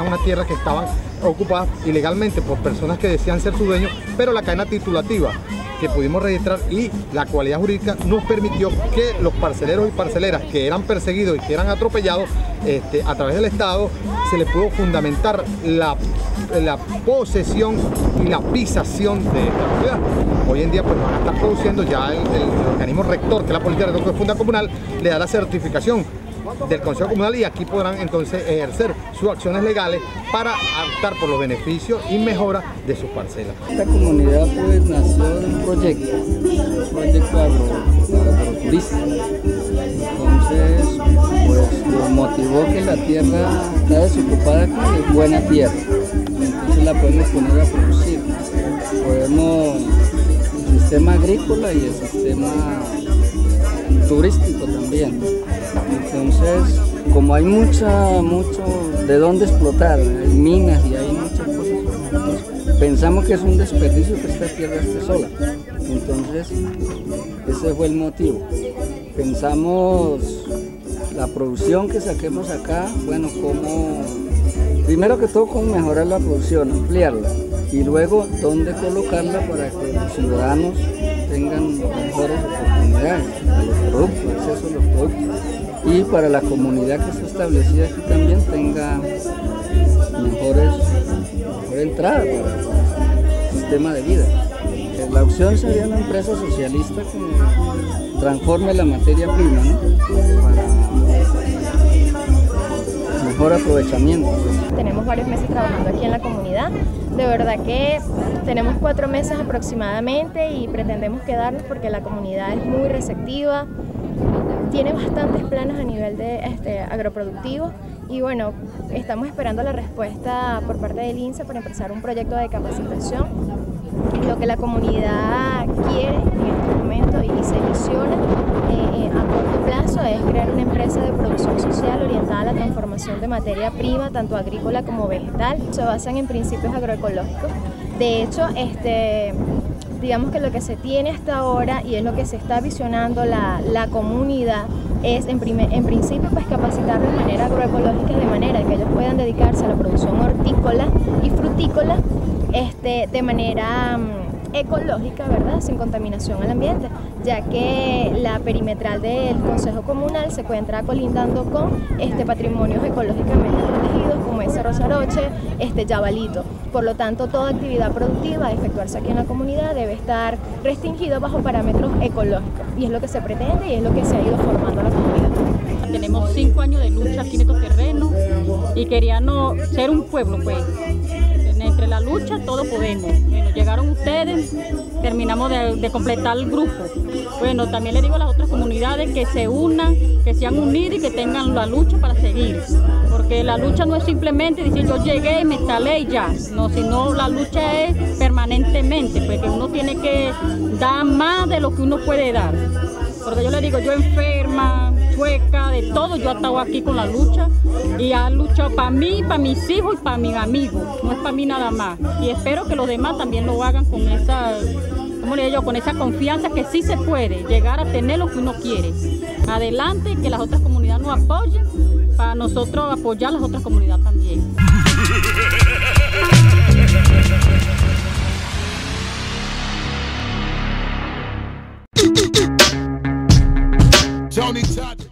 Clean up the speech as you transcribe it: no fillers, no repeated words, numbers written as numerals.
unas tierras que estaban ocupadas ilegalmente por personas que decían ser sus dueños, pero la cadena titulativa que pudimos registrar y la cualidad jurídica nos permitió que los parceleros y parceleras que eran perseguidos y que eran atropellados a través del Estado, se les pudo fundamentar la posesión y la pisación de esta propiedad. Hoy en día pues van a estar produciendo, ya el organismo rector, que es la Policía de Funda Comunal, le da la certificación del Consejo Comunal y aquí podrán entonces ejercer sus acciones legales para optar por los beneficios y mejoras de sus parcelas. Esta comunidad pues nació de un proyecto agroturista. Entonces pues nos motivó que la tierra está desocupada aquí, es buena tierra, entonces la podemos poner a producir. Podemos el sistema agrícola y el sistema turístico también. Entonces, como hay mucho de dónde explotar, hay minas y hay muchas cosas, pues, pensamos que es un desperdicio que esta tierra esté sola. Entonces, ese fue el motivo. Pensamos la producción que saquemos acá, bueno, primero que todo, cómo mejorar la producción, ampliarla, y luego dónde colocarla para que los ciudadanos tengan mejores oportunidades a los productos, acceso a los productos, y para la comunidad que está establecida aquí también tenga mejor entrada para el sistema de vida. La opción sería una empresa socialista que transforme la materia prima, ¿no?, para mejor aprovechamiento. Tenemos varios meses trabajando aquí en la comunidad. De verdad que tenemos 4 meses aproximadamente y pretendemos quedarnos porque la comunidad es muy receptiva, tiene bastantes planes a nivel de agroproductivo y bueno, estamos esperando la respuesta por parte del INSE para empezar un proyecto de capacitación. Lo que la comunidad quiere en este momento y se visiona a corto plazo es crear una empresa de producción social orientada a la transformación de materia prima, tanto agrícola como vegetal. Se basan en principios agroecológicos. De hecho, digamos que lo que se tiene hasta ahora y es lo que se está visionando la comunidad es en principio pues capacitar de manera agroecológica, de manera que ellos puedan dedicarse a la producción hortícola y frutícola de manera ecológica, ¿verdad?, sin contaminación al ambiente, ya que la perimetral del Consejo Comunal se encuentra colindando con patrimonios ecológicamente protegidos como es Cerro Saroche, Yabalito. Por lo tanto, toda actividad productiva a efectuarse aquí en la comunidad debe estar restringida bajo parámetros ecológicos y es lo que se pretende y es lo que se ha ido formando a la comunidad. Tenemos 5 años de lucha aquí en estos terrenos y queríamos ser un pueblo, pues. Entre la lucha todo podemos. Bueno, llegaron ustedes, terminamos de completar el grupo. Bueno, también le digo a las otras comunidades que se unan, que sean unidas y que tengan la lucha para seguir. Porque la lucha no es simplemente decir yo llegué, me instalé y ya. No, sino la lucha es permanentemente, porque uno tiene que dar más de lo que uno puede dar. Porque yo le digo, yo enferma, chueca, de todo, yo he estado aquí con la lucha y ha luchado para mí, para mis hijos y para mis amigos, no es para mí nada más. Y espero que los demás también lo hagan con esa, ¿cómo le digo yo?, con esa confianza que sí se puede llegar a tener lo que uno quiere. Adelante, que las otras comunidades nos apoyen, para nosotros apoyar a las otras comunidades también. Tony Touch.